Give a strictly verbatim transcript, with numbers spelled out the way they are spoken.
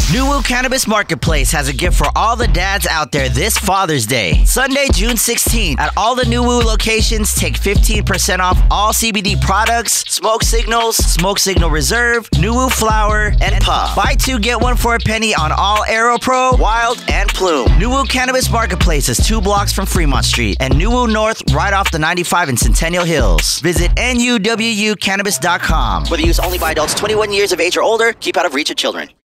NuWu Cannabis Marketplace has a gift for all the dads out there this Father's Day. Sunday, June sixteenth, at all the NuWu locations, take fifteen percent off all C B D products, smoke signals, smoke signal reserve, NuWu flower, and puff. Buy two, get one for a penny on all AeroPro, Wild, and Plume. NuWu Cannabis Marketplace is two blocks from Fremont Street and NuWu North right off the ninety-five in Centennial Hills. Visit N U W U cannabis dot com. For the use only by adults twenty-one years of age or older, keep out of reach of children.